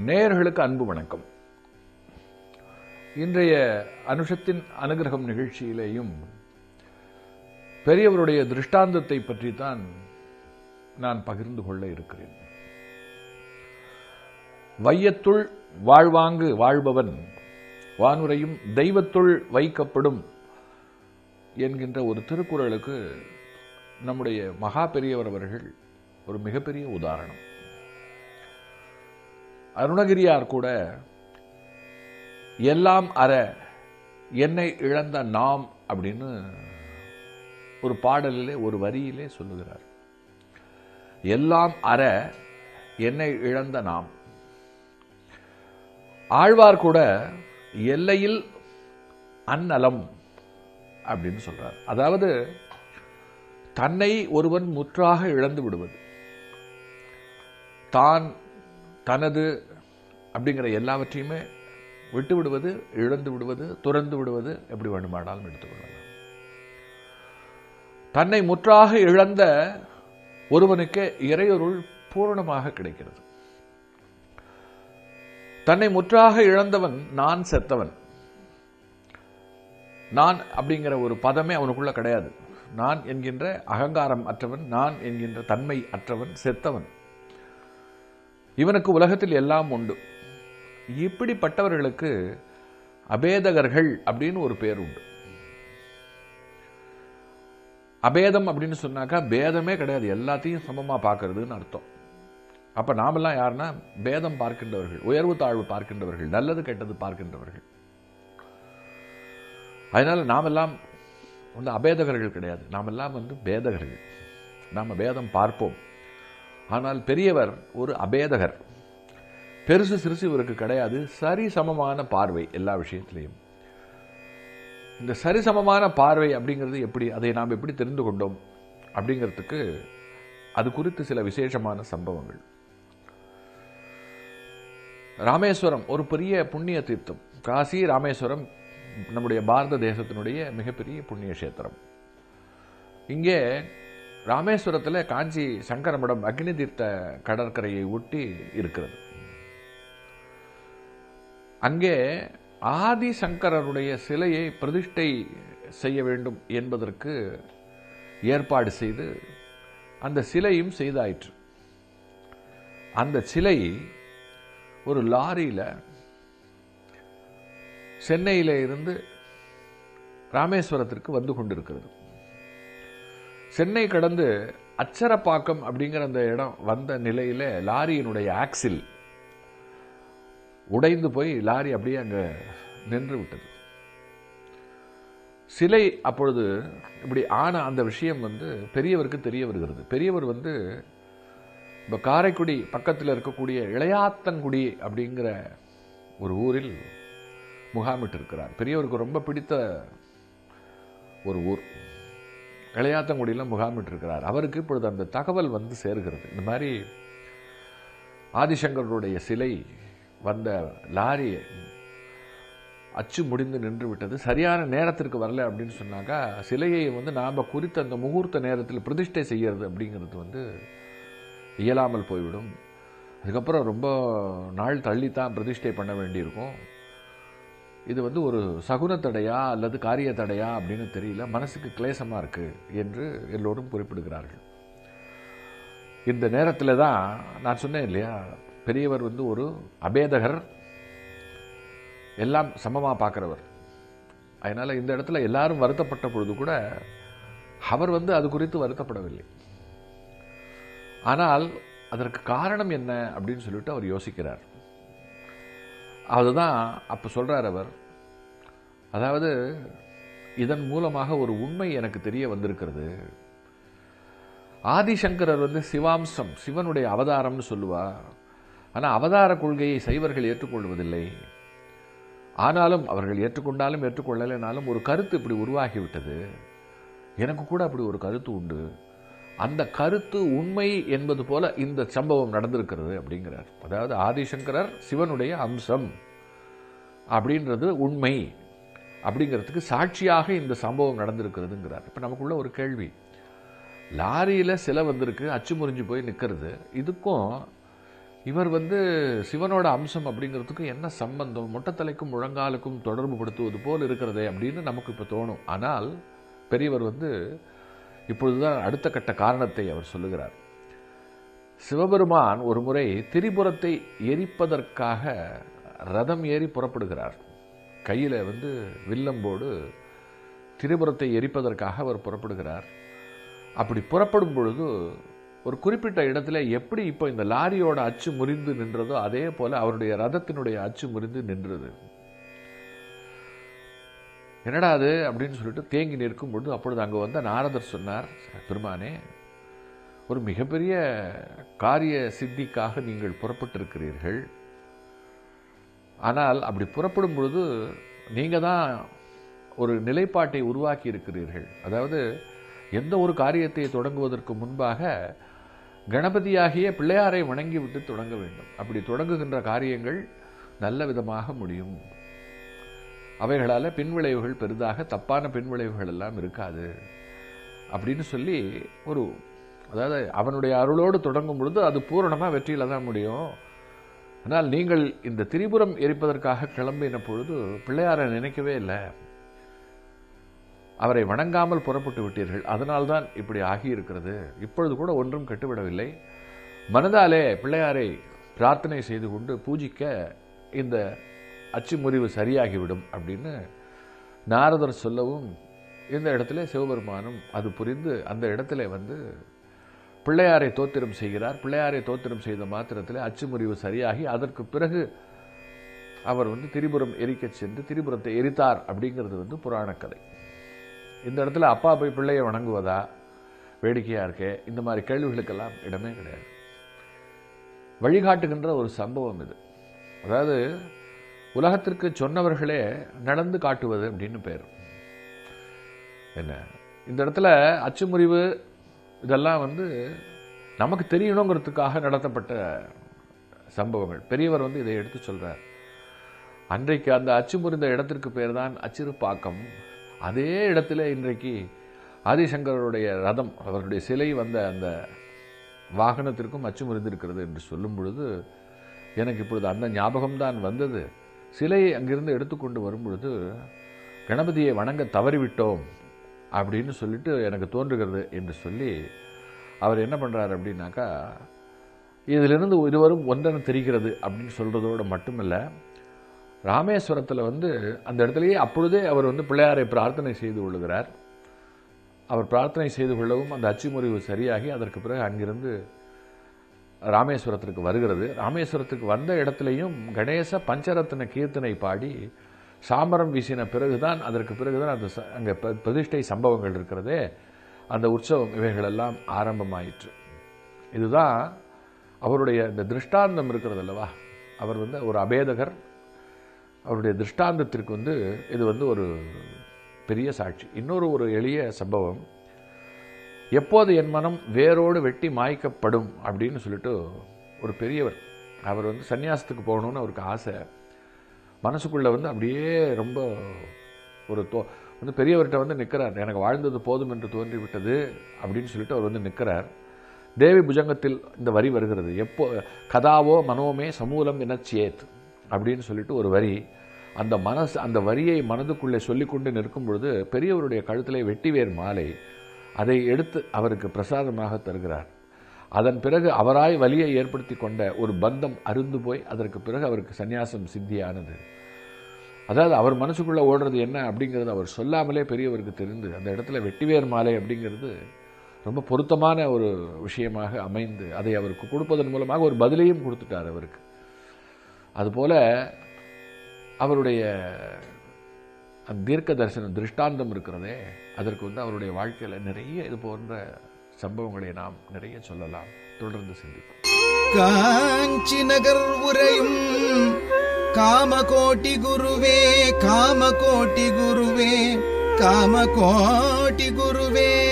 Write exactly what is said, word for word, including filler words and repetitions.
நேயர்களுக்கு அன்பு வணக்கம். இன்றைய அனுஷத்தின் அனுகிரகம் நிகழ்ச்சியிலேயும் பெரியவருடைய திருஷ்டாந்தத்தை பற்றித்தான் நான் பகிர்ந்து கொள்ள இருக்கிறேன். வையத்துள் வாழ்வாங்கு வாழ்பவன் வானுரையும் தெய்வத்துள் வைக்கப்படும் என்கின்ற ஒரு திருக்குறளுக்கு நம்முடைய மகா பெரியவர் அவர்கள் ஒரு மிகப்பெரிய உதாரணம். அருணகிரியார் கூட எல்லாம் அற என்னை இழந்த நாம் அப்படின்னு ஒரு பாடலிலே ஒரு வரியிலே சொல்லுகிறார். எல்லாம் அற என்னை இழந்த நாம். ஆழ்வார் கூட எல்லையில் அந்நலம் அப்படின்னு சொல்றார். அதாவது தன்னை ஒருவன் முற்றாக இழந்து விடுவது, தான் தனது அப்படிங்கிற எல்லாவற்றையுமே விட்டு விடுவது, இழந்து விடுவது, துறந்து விடுவது, எப்படி வேண்டுமானாலும் எடுத்துக்கொள்ளலாம். தன்னை முற்றாக இழந்த ஒருவனுக்கு இறையொருள் பூரணமாக கிடைக்கிறது. தன்னை முற்றாக இழந்தவன் நான் செத்தவன். நான் அப்படிங்கிற ஒரு பதமே அவனுக்குள்ள கிடையாது. நான் என்கின்ற அகங்காரம் அற்றவன், நான் என்கின்ற தன்மை அற்றவன், செத்தவன். இவனுக்கு உலகத்தில் எல்லாம் உண்டு. இப்படிப்பட்டவர்களுக்கு அபேதகர்கள் அப்படின்னு ஒரு பேர் உண்டு. அபேதம் அப்படின்னு சொன்னாக்கா பேதமே கிடையாது, எல்லாத்தையும் சமமா பார்க்கறதுன்னு அர்த்தம். அப்ப நாமெல்லாம் யாருன்னா பேதம் பார்க்கின்றவர்கள், உயர்வு தாழ்வு பார்க்கின்றவர்கள், நல்லது கெட்டது பார்க்கின்றவர்கள். அதனால நாமெல்லாம் வந்து அபேதகர்கள் கிடையாது, நாமெல்லாம் வந்து பேதகர்கள். நாம பேதம் பார்ப்போம். ஆனால் பெரியவர் ஒரு அபேதகர். பெருசு சிறுசு இவருக்கு கிடையாது, சரி சமமான பார்வை எல்லா விஷயத்திலையும். இந்த சரிசமமான பார்வை அப்படிங்கிறது எப்படி, அதை நாம் எப்படி தெரிந்து கொண்டோம் அப்படிங்கிறதுக்கு அது குறித்து சில விசேஷமான சம்பவங்கள். ராமேஸ்வரம் ஒரு பெரிய புண்ணிய தீர்த்தம். காசி ராமேஸ்வரம் நம்முடைய பாரத தேசத்தினுடைய மிகப்பெரிய புண்ணிய கஷேத்திரம். இங்கே ராமேஸ்வரத்தில் காஞ்சி சங்கரமடம் அக்னி தீர்த்த கடற்கரையை ஒட்டி இருக்கிறது. அங்கே ஆதி சங்கரருடைய சிலையை பிரதிஷ்டை செய்ய வேண்டும் என்பதற்கு ஏற்பாடு செய்து அந்த சிலையும் செய்தாயிற்று. அந்த சிலை ஒரு லாரியில சென்னையில இருந்து ராமேஸ்வரத்திற்கு வந்து கொண்டிருக்கிறது. சென்னை கடந்து அச்சரப்பாக்கம் அப்படிங்கிற அந்த இடம் வந்த நிலையில லாரியினுடைய ஆக்சில் உடைந்து போய் லாரி அப்படியே அங்க நின்று விட்டது. சிலை அப்பொழுது இப்படி ஆன அந்த விஷயம் வந்து பெரியவருக்கு தெரிய வருகிறது. பெரியவர் வந்து இப்ப காரைக்குடி பக்கத்தில் இருக்கக்கூடிய இளையாத்தன்குடி அப்படிங்கிற ஒரு ஊரில் முகாமிட்டு இருக்கிறார். பெரியவருக்கு ரொம்ப பிடித்த ஒரு ஊர் இளையாத்தங்குடியில் முகாமிட்டு இருக்கிறார். அவருக்கு இப்பொழுது அந்த தகவல் வந்து சேர்கிறது. இந்த மாதிரி ஆதிசங்கருடைய சிலை வந்த லாரி அச்சு முடிந்து நின்று விட்டது, சரியான நேரத்திற்கு வரல அப்படின்னு சொன்னாக்கா சிலையை வந்து நாம் குறித்த அந்த முகூர்த்த நேரத்தில் பிரதிஷ்டை செய்யறது அப்படிங்கிறது வந்து இயலாமல் போய்விடும். அதுக்கப்புறம் ரொம்ப நாள் தள்ளித்தான் பிரதிஷ்டை பண்ண வேண்டியிருக்கும். இது வந்து ஒரு சகுன தடையா அல்லது காரிய தடையா அப்படின்னு தெரியல, மனசுக்கு கிளேசமா இருக்கு என்று எல்லோரும் குறிப்பிடுகிறார்கள். இந்த நேரத்தில் தான் நான் சொன்னேன் இல்லையா, பெரியவர் வந்து ஒரு அபேதகர், எல்லாம் சமமா பார்க்கிறவர். அதனால இந்த இடத்துல எல்லாரும் வருத்தப்பட்ட பொழுது கூட அவர் வந்து அது குறித்து வருத்தப்படவில்லை. ஆனால் அதற்கு காரணம் என்ன அப்படின்னு சொல்லிட்டு அவர் யோசிக்கிறார். அதுதான் அப்ப சொல்றார் அவர். அதாவது இதன் மூலமாக ஒரு உண்மை எனக்கு தெரிய வந்திருக்கிறது. ஆதிசங்கரர் வந்து சிவாம்சம், சிவனுடைய அவதாரம்னு சொல்லுவா. ஆனா அவதார கொள்கையை சைவர்கள் ஏற்றுக்கொள்வதில்லை. ஆனாலும் அவர்கள் ஏற்றுக்கொண்டாலும் ஏற்றுக்கொள்ளலைனாலும் ஒரு கருத்து இப்படி உருவாகிவிட்டது. எனக்கு கூட அப்படி ஒரு கருத்து உண்டு. அந்த கருத்து உண்மை என்பது போல இந்த சம்பவம் நடந்திருக்கிறது அப்படிங்கிறார். அதாவது ஆதிசங்கரர் சிவனுடைய அம்சம் அப்படின்றது உண்மை அப்படிங்கிறதுக்கு சாட்சியாக இந்த சம்பவம் நடந்திருக்கிறதுங்கிறார். இப்ப நமக்குள்ள ஒரு கேள்வி, லாரியில சிலை வந்திருக்கு, அச்சு முறிஞ்சு போய் நிற்கிறது. இதுக்கும் இவர் வந்து சிவனோட அம்சம் அப்படிங்கிறதுக்கு என்ன சம்பந்தம், மொட்டத்தலைக்கும் முழங்காலுக்கும் தொடர்பு படுத்துவது போல் இருக்கிறதே அப்படின்னு நமக்கு இப்போ தோணும். ஆனால் பெரியவர் வந்து இப்பொழுதுதான் அடுத்த கட்ட காரணத்தை அவர் சொல்லுகிறார். சிவபெருமான் ஒரு முறை திரிபுரத்தை எரிப்பதற்காக ரதம் ஏறி புறப்படுகிறார். கையில் வந்து வில்லம்போடு திரிபுரத்தை எரிப்பதற்காக அவர் புறப்படுகிறார். அப்படி புறப்படும் பொழுது ஒரு குறிப்பிட்ட இடத்துல எப்படி இப்போ இந்த லாரியோட அச்சு முறிந்து நின்றதோ அதே போல அவருடைய ரதத்தினுடைய அச்சு முறிந்து நின்றது. என்னடா அது அப்படின்னு சொல்லிட்டு தேங்கி நிற்கும் பொழுது அப்பொழுது அங்கே வந்த நாரதர் சொன்னார், பெருமானே, ஒரு மிகப்பெரிய காரிய சித்திக்காக நீங்கள் புறப்பட்டிருக்கிறீர்கள். ஆனால் அப்படி புறப்படும் பொழுது நீங்கள் தான் ஒரு நிலைப்பாட்டை உருவாக்கி இருக்கிறீர்கள். அதாவது எந்த ஒரு காரியத்தை தொடங்குவதற்கு முன்பாக கணபதியாகிய பிள்ளையாரை வணங்கிவிட்டு தொடங்க வேண்டும். அப்படி தொடங்குகின்ற காரியங்கள் நல்ல விதமாக முடியும். அவைகளால் பின்விளைவுகள் பெரிதாக தப்பான பின்விளைவுகள் எல்லாம் இருக்காது அப்படின்னு சொல்லி ஒரு, அதாவது அவனுடைய அருளோடு தொடங்கும் பொழுது அது பூரணமாக வெற்றியில் தான் முடியும். ஆனால் நீங்கள் இந்த திரிபுரம் எரிப்பதற்காக கிளம்பின பொழுது பிள்ளையாரை நினைக்கவே இல்லை, அவரை வணங்காமல் புறப்பட்டு விட்டீர்கள், அதனால்தான் இப்படி ஆகியிருக்கிறது. இப்பொழுது கூட ஒன்றும் கெட்டுவிடவில்லை, மனதாலே பிள்ளையாரை பிரார்த்தனை செய்து கொண்டு பூஜிக்க இந்த அச்சு முறிவு சரியாகிவிடும் அப்படின்னு நாரதர் சொல்லவும் இந்த இடத்துல சிவபெருமானும் அது புரிந்து அந்த இடத்துல வந்து பிள்ளையாரை தோத்திரம் செய்கிறார். பிள்ளையாரை தோத்திரம் செய்த மாத்திரத்தில் அச்சு முறிவு சரியாகி அதற்கு பிறகு அவர் வந்து திரிபுரம் எரிக்க சென்று திரிபுரத்தை எரித்தார் அப்படிங்கிறது வந்து புராண கதை. இந்த இடத்துல அப்பா போய் பிள்ளையை வணங்குவதா, வேடிக்கையாக இருக்கே, இந்த மாதிரி கேள்விகளுக்கெல்லாம் இடமே கிடையாது. வழிகாட்டுகின்ற ஒரு சம்பவம் இது. அதாவது உலகத்திற்கு சொன்னவர்களே நடந்து காட்டுவது அப்படின்னு பேர். என்ன இந்த இடத்துல அச்சுமுறிவு இதெல்லாம் வந்து நமக்கு தெரியணுங்கிறதுக்காக நடத்தப்பட்ட சம்பவங்கள். பெரியவர் வந்து இதை எடுத்து சொல்றார். அன்றைக்கு அந்த அச்சு முறிந்த இடத்திற்கு பேர் தான் அச்சிறுப்பாக்கம். அதே இடத்துல இன்றைக்கு ஆதிசங்கருடைய ரதம், அவருடைய சிலை வந்த அந்த வாகனத்திற்கும் அச்சு முறிந்திருக்கிறது என்று சொல்லும் பொழுது எனக்கு இப்பொழுது அந்த ஞாபகம்தான் வந்தது. சிலையை அங்கிருந்து எடுத்துக்கொண்டு வரும் பொழுது கணபதியை வணங்க தவறிவிட்டோம் அப்படின்னு சொல்லிட்டு எனக்கு தோன்றுகிறது என்று சொல்லி அவர் என்ன பண்ணுறார் அப்படின்னாக்கா, இதிலிருந்து இருவரும் ஒன்றென தெரிகிறது அப்படின்னு சொல்கிறதோடு மட்டுமில்ல, ராமேஸ்வரத்தில் வந்து அந்த இடத்துலையே அப்பொழுதே அவர் வந்து பிள்ளையாரை பிரார்த்தனை செய்து கொள்ளுகிறார். அவர் பிரார்த்தனை செய்து கொள்ளவும் அந்த அச்சுமுறிவு சரியாகி அதற்கு பிறகு அங்கிருந்து ராமேஸ்வரத்திற்கு வருகிறது. ராமேஸ்வரத்துக்கு வந்த இடத்துலையும் கணேச பஞ்சரத்ன கீர்த்தனை பாடி சாமரம் வீசின பிறகுதான் அதற்கு பிறகுதான் அந்த அங்கே பிரதிஷ்டை சம்பவங்கள் இருக்கிறதே, அந்த உற்சவம் இவைகளெல்லாம் ஆரம்பமாயிற்று. இதுதான் அவருடைய இந்த திருஷ்டாந்தம் இருக்கிறது அல்லவா, அவர் வந்து ஒரு அபேதகர். அவருடைய திருஷ்டாந்தத்திற்கு வந்து இது வந்து ஒரு பெரிய சாட்சி. இன்னொரு ஒரு எளிய சம்பவம், எப்போது என் மனம் வேரோடு வெட்டி மாய்க்கப்படும் அப்படின்னு சொல்லிட்டு ஒரு பெரியவர், அவர் வந்து சன்னியாசத்துக்கு போகணும்னு அவருக்கு ஆசை. மனசுக்குள்ளே வந்து அப்படியே ரொம்ப ஒரு தோ வந்து பெரியவர்கிட்ட வந்து நிற்கிறார். எனக்கு வாழ்ந்தது போதும் என்று தோன்றிவிட்டது அப்படின்னு சொல்லிட்டு அவர் வந்து நிற்கிறார். தேவி புஜங்கத்தில் இந்த வரி வருகிறது, எப்போ கதாவோ மனோமே சமூலம் எனச்சேத் அப்படின்னு சொல்லிட்டு ஒரு வரி. அந்த மனசு அந்த வரியை மனதுக்குள்ளே சொல்லிக்கொண்டு நிற்கும் பொழுது பெரியவருடைய கழுத்திலே வெட்டிவேர் மாலை, அதை எடுத்து அவருக்கு பிரசாதமாக தருகிறார். அதன் பிறகு அவராய் வலியை ஏற்படுத்தி கொண்ட ஒரு பந்தம் அருந்து போய் அதற்கு பிறகு அவருக்கு சந்நியாசம் சித்தியானது. அதாவது அவர் மனசுக்குள்ளே ஓடுறது என்ன அப்படிங்கிறது அவர் சொல்லாமலே பெரியவருக்கு தெரிந்து அந்த இடத்துல வெட்டிவேர் மாலை அப்படிங்கிறது ரொம்ப பொருத்தமான ஒரு விஷயமாக அமைந்து அதை அவருக்கு கொடுப்பதன் மூலமாக ஒரு பதிலையும் கொடுத்துட்டார் அவருக்கு. அதுபோல அவருடைய தீர்க்க தரிசனம் திருஷ்டாந்தம் இருக்கிறதே, அதற்கு வந்து அவருடைய வாழ்க்கையில் நிறைய இது போன்ற சம்பவங்களை நாம் நிறைய சொல்லலாம். தொடர்ந்து சிந்திப்போம். காஞ்சி நகர் உரையும் காமகோட்டி குருவே, காமகோட்டி குருவே, காமகோட்டி குருவே.